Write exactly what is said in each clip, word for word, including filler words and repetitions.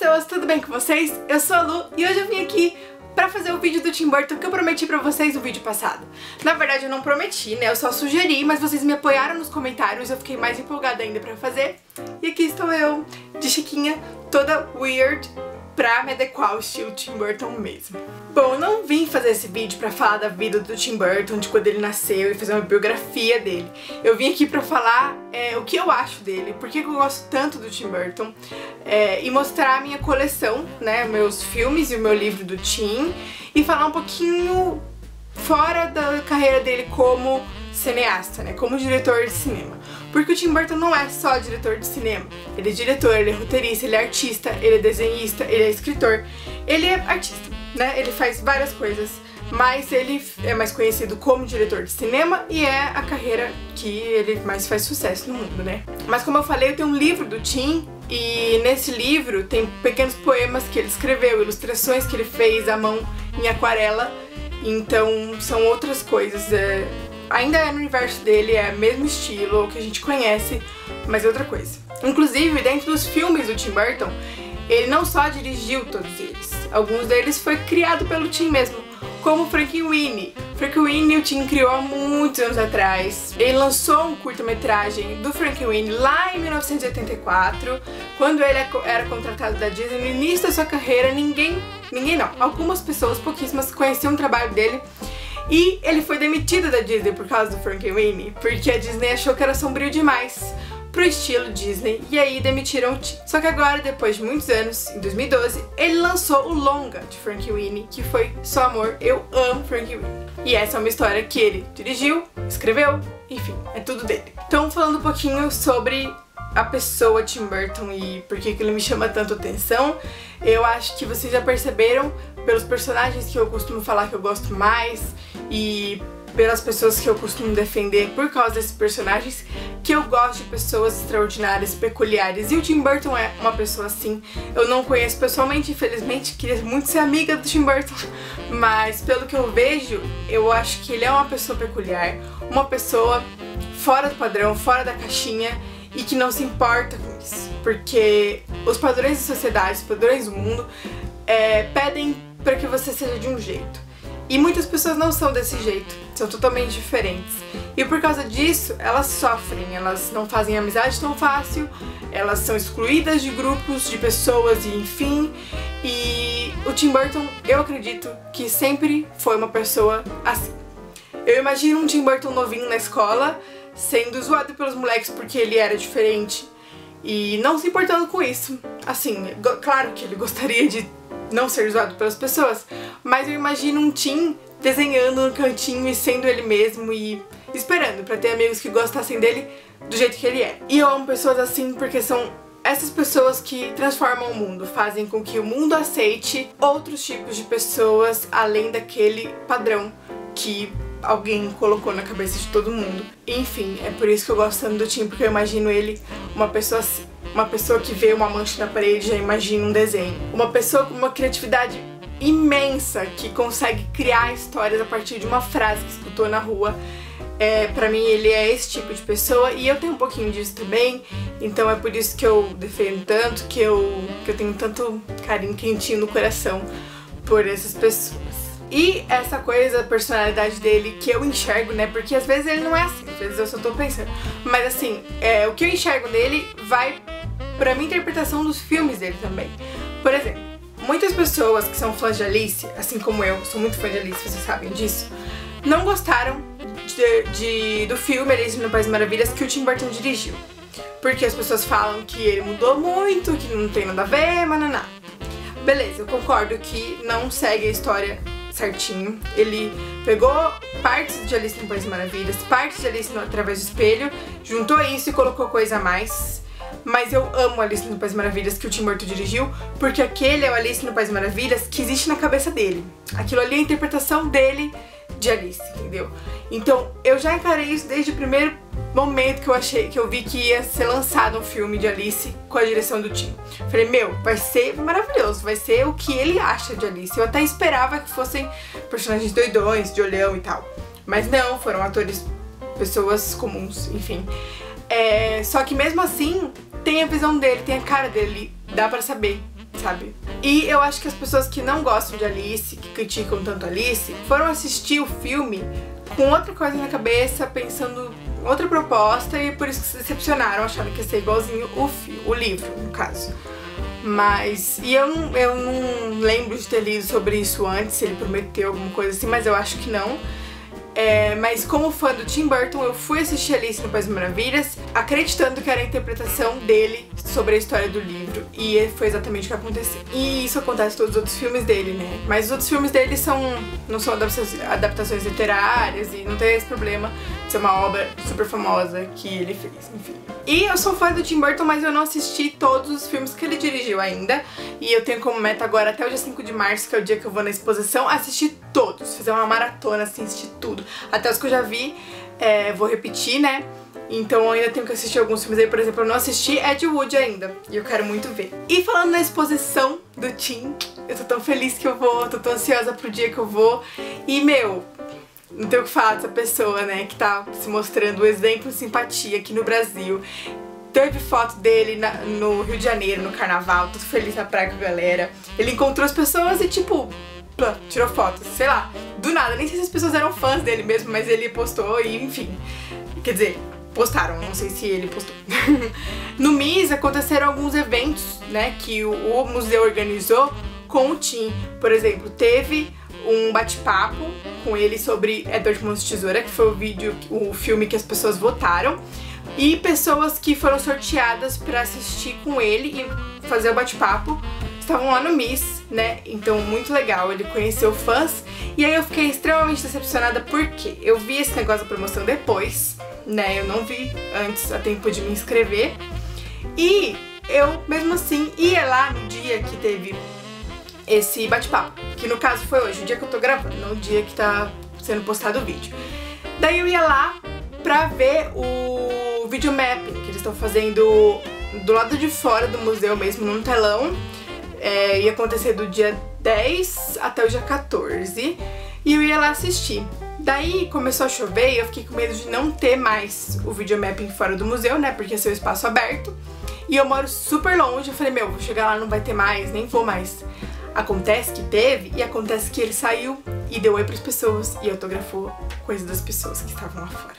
pessoas, tudo bem com vocês? Eu sou a Lu e hoje eu vim aqui pra fazer o vídeo do Tim Burton que eu prometi pra vocês no vídeo passado. Na verdade eu não prometi, né? Eu só sugeri, mas vocês me apoiaram nos comentários, eu fiquei mais empolgada ainda pra fazer. E aqui estou eu, de chiquinha, toda weird, pra me adequar ao estilo Tim Burton mesmo. Bom, eu não vim fazer esse vídeo pra falar da vida do Tim Burton, de quando ele nasceu e fazer uma biografia dele. Eu vim aqui pra falar é, o que eu acho dele, por que eu gosto tanto do Tim Burton, é, e mostrar a minha coleção, né, meus filmes e o meu livro do Tim, e falar um pouquinho fora da carreira dele como cineasta, né, como diretor de cinema. Porque o Tim Burton não é só diretor de cinema, ele é diretor, ele é roteirista, ele é artista, ele é desenhista, ele é escritor, ele é artista, né, ele faz várias coisas, mas ele é mais conhecido como diretor de cinema e é a carreira que ele mais faz sucesso no mundo, né. Mas como eu falei, eu tenho um livro do Tim e nesse livro tem pequenos poemas que ele escreveu, ilustrações que ele fez à mão em aquarela, então são outras coisas, é... ainda é no universo dele, é o mesmo estilo que a gente conhece, mas é outra coisa. Inclusive, dentro dos filmes do Tim Burton, ele não só dirigiu todos eles, alguns deles foi criado pelo Tim mesmo, como Frankenweenie. Frankenweenie o Tim criou há muitos anos atrás. Ele lançou um curta-metragem do Frankenweenie lá em mil novecentos e oitenta e quatro, quando ele era contratado da Disney. No início da sua carreira, ninguém, ninguém não, algumas pessoas, pouquíssimas, conheciam o trabalho dele. E ele foi demitido da Disney por causa do Frankenweenie, porque a Disney achou que era sombrio demais pro estilo Disney, e aí demitiram o Tim. Só que agora, depois de muitos anos, em dois mil e doze, ele lançou o longa de Frankenweenie, que foi Só Amor, Eu Amo Frankenweenie. E essa é uma história que ele dirigiu, escreveu, enfim, é tudo dele. Então, falando um pouquinho sobre a pessoa Tim Burton e por que ele me chama tanto atenção, eu acho que vocês já perceberam pelos personagens que eu costumo falar que eu gosto mais e pelas pessoas que eu costumo defender por causa desses personagens, que eu gosto de pessoas extraordinárias, peculiares, e o Tim Burton é uma pessoa assim. Eu não conheço pessoalmente, infelizmente, queria muito ser amiga do Tim Burton, mas pelo que eu vejo, eu acho que ele é uma pessoa peculiar, uma pessoa fora do padrão, fora da caixinha, e que não se importa com isso, porque os padrões da sociedade, os padrões do mundo é, pedem para que você seja de um jeito. E muitas pessoas não são desse jeito, são totalmente diferentes. E por causa disso, elas sofrem, elas não fazem amizade tão fácil, elas são excluídas de grupos, de pessoas, e enfim. E o Tim Burton, eu acredito que sempre foi uma pessoa assim. Eu imagino um Tim Burton novinho na escola, sendo zoado pelos moleques porque ele era diferente e não se importando com isso. Assim, claro que ele gostaria de não ser zoado pelas pessoas, mas eu imagino um Tim desenhando no cantinho e sendo ele mesmo e esperando pra ter amigos que gostassem dele do jeito que ele é. E eu amo pessoas assim porque são essas pessoas que transformam o mundo, fazem com que o mundo aceite outros tipos de pessoas além daquele padrão que alguém colocou na cabeça de todo mundo. Enfim, é por isso que eu gosto tanto do Tim, porque eu imagino ele uma pessoa assim. Uma pessoa que vê uma mancha na parede e já imagina um desenho. Uma pessoa com uma criatividade imensa, que consegue criar histórias a partir de uma frase que escutou na rua. É, pra mim ele é esse tipo de pessoa e eu tenho um pouquinho disso também, então é por isso que eu defendo tanto, que eu, que eu tenho tanto carinho quentinho no coração por essas pessoas. E essa coisa, a personalidade dele que eu enxergo, né, porque às vezes ele não é assim, às vezes eu só tô pensando, mas assim, é, o que eu enxergo nele vai pra minha interpretação dos filmes dele também. Por exemplo, muitas pessoas que são fãs de Alice, assim como eu, sou muito fã de Alice, vocês sabem disso, não gostaram de, de, do filme Alice no País das Maravilhas que o Tim Burton dirigiu. Porque as pessoas falam que ele mudou muito, que não tem nada a ver, mananá. Beleza, eu concordo que não segue a história certinho. Ele pegou partes de Alice no País das Maravilhas, partes de Alice no Através do Espelho, juntou isso e colocou coisa a mais. Mas eu amo Alice no País das Maravilhas que o Tim Burton dirigiu, porque aquele é o Alice no País das Maravilhas que existe na cabeça dele. Aquilo ali é a interpretação dele de Alice, entendeu? Então eu já encarei isso desde o primeiro momento que eu achei, que eu vi que ia ser lançado um filme de Alice com a direção do Tim. Falei, meu, vai ser maravilhoso, vai ser o que ele acha de Alice. Eu até esperava que fossem personagens doidões, de olhão e tal. Mas não, foram atores, pessoas comuns, enfim. É, só que mesmo assim, tem a visão dele, tem a cara dele, dá pra saber sabe? E eu acho que as pessoas que não gostam de Alice, que criticam tanto Alice, foram assistir o filme com outra coisa na cabeça, pensando em outra proposta, e por isso que se decepcionaram, achando que ia ser igualzinho o, fi o livro, no caso. Mas, e eu não, eu não lembro de ter lido sobre isso antes, se ele prometeu alguma coisa assim, mas eu acho que não. É, mas como fã do Tim Burton, eu fui assistir Alice no País das Maravilhas, acreditando que era a interpretação dele sobre a história do livro, e foi exatamente o que aconteceu. E isso acontece em todos os outros filmes dele, né? Mas os outros filmes dele são, não são adaptações literárias, e não tem esse problema de ser uma obra super famosa que ele fez, enfim. E eu sou fã do Tim Burton, mas eu não assisti todos os filmes que ele dirigiu ainda, e eu tenho como meta agora, até o dia cinco de março, que é o dia que eu vou na exposição, assistir todos, fazer uma maratona, assim, assistir tudo. Até os que eu já vi, é, vou repetir, né? Então eu ainda tenho que assistir alguns filmes aí, por exemplo, eu não assisti Ed Wood ainda, e eu quero muito ver. E falando na exposição do Tim, eu tô tão feliz que eu vou, tô tão ansiosa pro dia que eu vou, e meu, não tenho o que falar dessa pessoa, né, que tá se mostrando um exemplo de simpatia aqui no Brasil. Teve foto dele na, no Rio de Janeiro, no carnaval, tudo feliz na praia com a galera. Ele encontrou as pessoas e tipo, tirou fotos, sei lá, do nada, nem sei se as pessoas eram fãs dele mesmo, mas ele postou e enfim, quer dizer, postaram, não sei se ele postou. No M I S aconteceram alguns eventos, né, que o, o museu organizou com o Tim. Por exemplo, teve um bate-papo com ele sobre Edward Mãos de Tesoura, que foi o vídeo, o filme que as pessoas votaram, e pessoas que foram sorteadas pra assistir com ele e fazer o bate-papo estavam lá no M I S, né? Então muito legal, ele conheceu fãs. E aí eu fiquei extremamente decepcionada porque eu vi esse negócio da promoção depois, né? Eu não vi antes, a tempo de me inscrever. E eu, mesmo assim, ia lá no dia que teve esse bate-papo, que no caso foi hoje, o dia que eu tô gravando, não o dia que tá sendo postado o vídeo. Daí eu ia lá pra ver o video mapping que eles estão fazendo do lado de fora do museu mesmo, num telão. É, ia acontecer do dia dez até o dia quatorze, e eu ia lá assistir. Daí começou a chover e eu fiquei com medo de não ter mais o videomapping fora do museu, né, porque ia ser um espaço aberto, e eu moro super longe. Eu falei, meu, vou chegar lá, não vai ter mais, nem vou mais. Acontece que teve, e acontece que ele saiu e deu oi pras pessoas e autografou coisas das pessoas que estavam lá fora.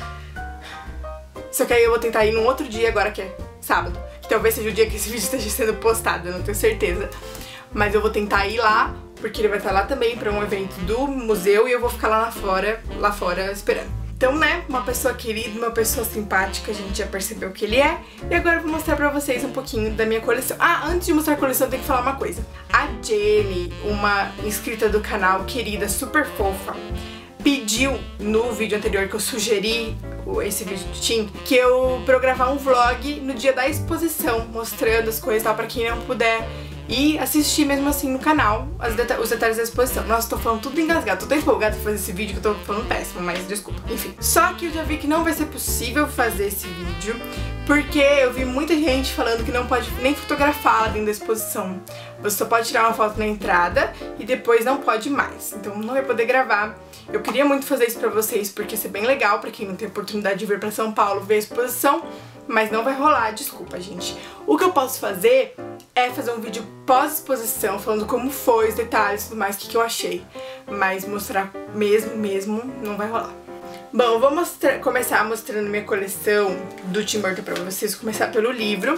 Só que aí eu vou tentar ir num outro dia, agora que é sábado, que talvez seja o dia que esse vídeo esteja sendo postado, eu não tenho certeza. Mas eu vou tentar ir lá, porque ele vai estar lá também para um evento do museu, e eu vou ficar lá fora, lá fora esperando. Então, né, uma pessoa querida, uma pessoa simpática, a gente já percebeu que ele é. E agora eu vou mostrar pra vocês um pouquinho da minha coleção. Ah, antes de mostrar a coleção, eu tenho que falar uma coisa. A Jenny, uma inscrita do canal, querida, super fofa, pediu no vídeo anterior que eu sugeri, esse vídeo do Tim, que eu pra eu gravar um vlog no dia da exposição, mostrando as coisas e tal, pra quem não puder ir assistir mesmo assim no canal as deta os detalhes da exposição. Nossa, tô falando tudo engasgado, tô tão empolgada pra fazer esse vídeo que eu tô falando péssimo, mas desculpa, enfim. Só que eu já vi que não vai ser possível fazer esse vídeo, porque eu vi muita gente falando que não pode nem fotografar lá dentro da exposição. Você só pode tirar uma foto na entrada e depois não pode mais, então não vai poder gravar. Eu queria muito fazer isso pra vocês, porque ia ser bem legal pra quem não tem oportunidade de vir pra São Paulo ver a exposição, mas não vai rolar, desculpa, gente. O que eu posso fazer é fazer um vídeo pós-exposição, falando como foi, os detalhes e tudo mais, o que, que eu achei. Mas mostrar mesmo, mesmo, não vai rolar. Bom, eu vou mostrar, começar mostrando minha coleção do Tim Burton pra vocês, começar pelo livro.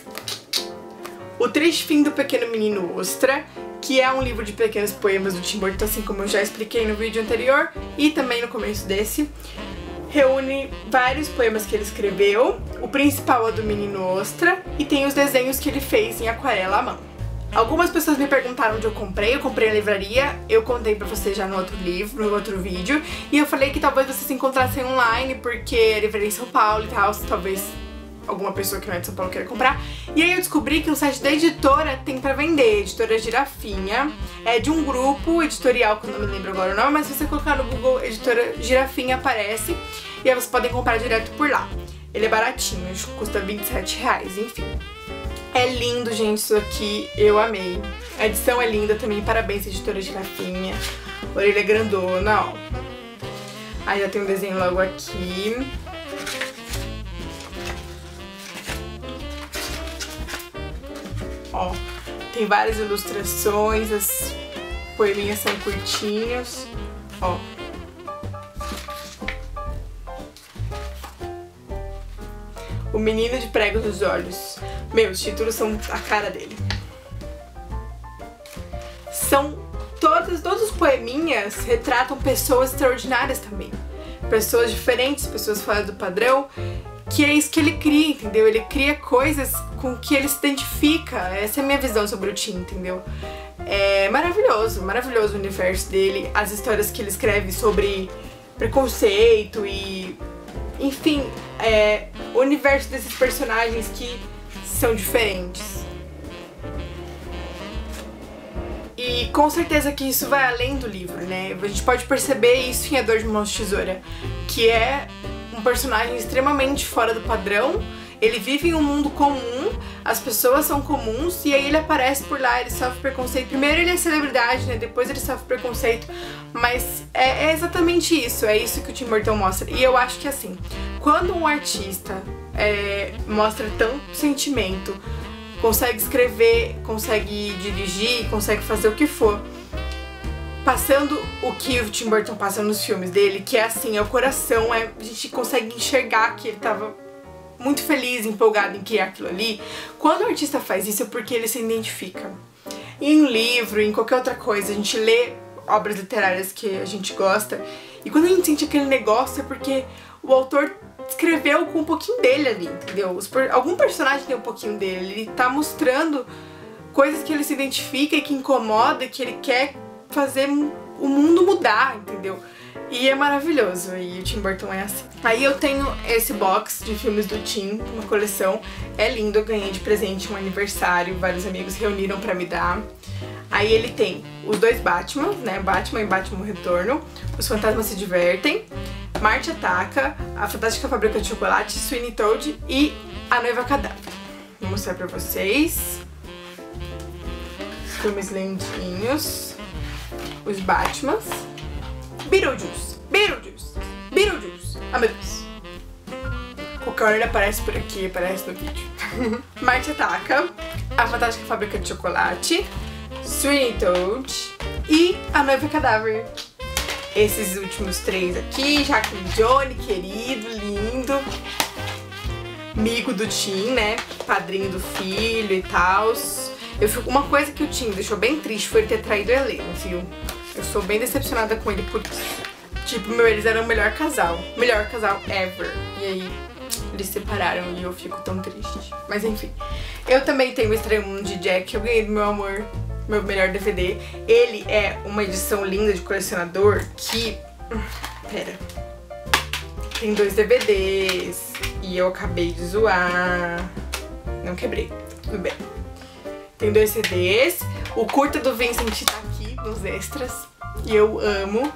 O Triste Fim do Pequeno Menino Ostra, que é um livro de pequenos poemas do Tim Burton, assim como eu já expliquei no vídeo anterior e também no começo desse. Reúne vários poemas que ele escreveu, o principal é do Menino Ostra, e tem os desenhos que ele fez em aquarela à mão. Algumas pessoas me perguntaram onde eu comprei, eu comprei na livraria, eu contei pra vocês já no outro livro, no outro vídeo, e eu falei que talvez vocês se encontrassem online, porque é livraria em São Paulo e tal, talvez alguma pessoa que não é de São Paulo queira comprar. E aí eu descobri que o site da editora tem pra vender, editora Girafinha, é de um grupo editorial, que eu não me lembro agora o nome, mas se você colocar no Google editora Girafinha aparece, e aí vocês podem comprar direto por lá. Ele é baratinho, acho que custa vinte e sete reais, enfim. É lindo, gente, isso aqui, eu amei. A edição é linda também, parabéns, editora Girafinha. A orelha é grandona, ó. Aí já tem um desenho logo aqui. Ó, Tem várias ilustrações, as poeminhas são curtinhos. Ó. O Menino de Pregos nos Olhos. Meu, os títulos são a cara dele. São todos, todos os poeminhas retratam pessoas extraordinárias também. Pessoas diferentes, pessoas fora do padrão, que é isso que ele cria, entendeu? Ele cria coisas com que ele se identifica. Essa é a minha visão sobre o Tim, entendeu? É maravilhoso, maravilhoso o universo dele, as histórias que ele escreve sobre preconceito e... enfim, é, o universo desses personagens que são diferentes. E com certeza que isso vai além do livro, né? A gente pode perceber isso em A Dor de Mãos de Tesoura, que é um personagem extremamente fora do padrão. Ele vive em um mundo comum, as pessoas são comuns, e aí ele aparece por lá, ele sofre preconceito. Primeiro ele é celebridade, né? Depois ele sofre preconceito. Mas é, é exatamente isso, é isso que o Tim Burton mostra. E eu acho que assim, quando um artista é, mostra tanto sentimento, consegue escrever, consegue dirigir, consegue fazer o que for, passando o que o Tim Burton passa nos filmes dele, que é assim, é o coração, é, a gente consegue enxergar que ele tava muito feliz, empolgado em criar aquilo ali. Quando o artista faz isso é porque ele se identifica. E em livro, em qualquer outra coisa, a gente lê obras literárias que a gente gosta, e quando a gente sente aquele negócio é porque o autor escreveu com um pouquinho dele ali, entendeu? Os per- algum personagem tem um pouquinho dele, ele tá mostrando coisas que ele se identifica e que incomoda, que ele quer fazer o mundo mudar, entendeu? E é maravilhoso, e o Tim Burton é assim. Aí eu tenho esse box de filmes do Tim, uma coleção, é lindo, eu ganhei de presente um aniversário, vários amigos reuniram pra me dar. Aí ele tem os dois Batman, né, Batman e Batman Retorno, Os Fantasmas Se Divertem, Marte Ataca, A Fantástica Fábrica de Chocolate, Sweeney Todd e A Noiva Cadáver. Vou mostrar pra vocês. Filmes lindinhos. Os Batmans. Beetlejuice, Beetlejuice, Beetlejuice. Ah, meu Deus. Qualquer hora ele aparece por aqui, aparece no vídeo. Marte Ataca, A Fantástica Fábrica de Chocolate, Sweeney Todd e A Noiva Cadáver. Esses últimos três aqui, Jack e Johnny, querido, lindo. Amigo do Tim, né? Padrinho do filho e tal. Eu fico, uma coisa que o Tim deixou bem triste foi ele ter traído a Helena, viu? Eu sou bem decepcionada com ele por isso. Tipo, meu, eles eram o melhor casal. Melhor casal ever. E aí, eles se separaram e eu fico tão triste. Mas enfim. Eu também tenho o Estranho Mundo de Jack, eu ganhei do meu amor, meu melhor D V D. Ele é uma edição linda de colecionador que... Pera. Tem dois D V Ds. E eu acabei de zoar. Não quebrei. Tudo bem. Tem dois C Ds. O curta do Vincent tá aqui nos extras. E eu amo.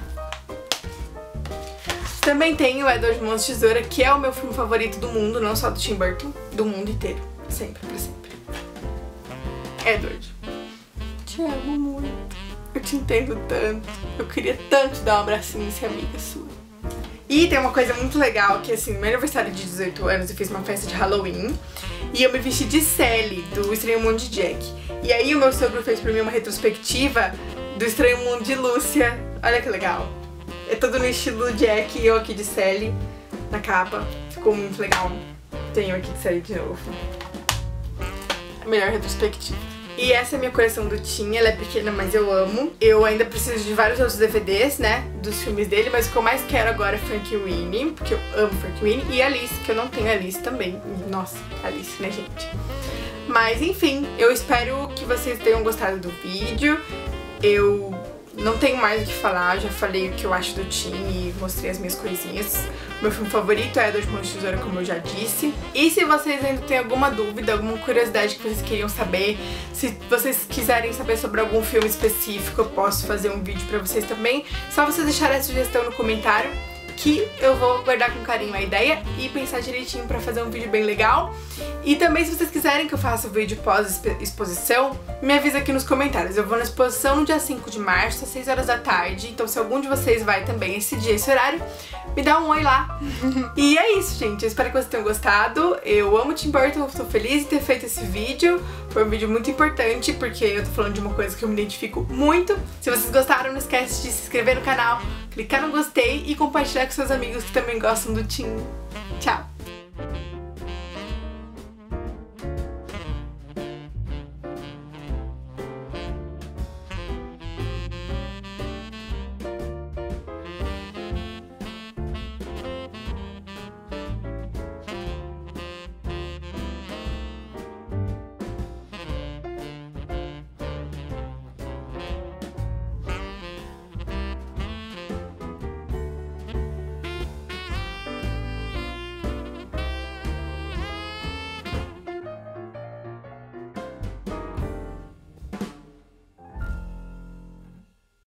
Também tem o A Dor de Mãos de Tesoura, que é o meu filme favorito do mundo, não só do Tim Burton, do mundo inteiro. Sempre, pra sempre. Edward, te amo muito. Eu te entendo tanto. Eu queria tanto dar um abracinho e ser amiga sua. E tem uma coisa muito legal, que assim, no meu aniversário de dezoito anos eu fiz uma festa de Halloween e eu me vesti de Sally, do Estranho Mundo de Jack. E aí o meu sogro fez pra mim uma retrospectiva do Estranho Mundo de Lúcia. Olha que legal. É todo no estilo Jack e eu aqui de Sally na capa. Ficou muito legal. Tenho aqui de Sally de novo. Melhor retrospectiva. E essa é a minha coleção do Tim, ela é pequena, mas eu amo. Eu ainda preciso de vários outros D V Ds, né, dos filmes dele, mas o que eu mais quero agora é Frank Winnie, porque eu amo Frank Winnie, e Alice, que eu não tenho Alice também. Nossa, Alice, né, gente? Mas, enfim, eu espero que vocês tenham gostado do vídeo. Eu não tenho mais o que falar, já falei o que eu acho do Tim e mostrei as minhas coisinhas. Meu filme favorito é A Dor de Mãos de Tesoura, como eu já disse. E se vocês ainda têm alguma dúvida, alguma curiosidade que vocês queriam saber, se vocês quiserem saber sobre algum filme específico, eu posso fazer um vídeo pra vocês também. Só vocês deixarem a sugestão no comentário, que eu vou guardar com carinho a ideia e pensar direitinho pra fazer um vídeo bem legal. E também, se vocês quiserem que eu faça o vídeo pós-exposição, me avisa aqui nos comentários. Eu vou na exposição no dia cinco de março, às seis horas da tarde. Então, se algum de vocês vai também esse dia, esse horário, me dá um oi lá. E é isso, gente. Eu espero que vocês tenham gostado. Eu amo Tim Burton, estou feliz de ter feito esse vídeo. Foi um vídeo muito importante, porque eu tô falando de uma coisa que eu me identifico muito. Se vocês gostaram, não esquece de se inscrever no canal, clicar no gostei e compartilhar com seus amigos que também gostam do Tim. Tchau!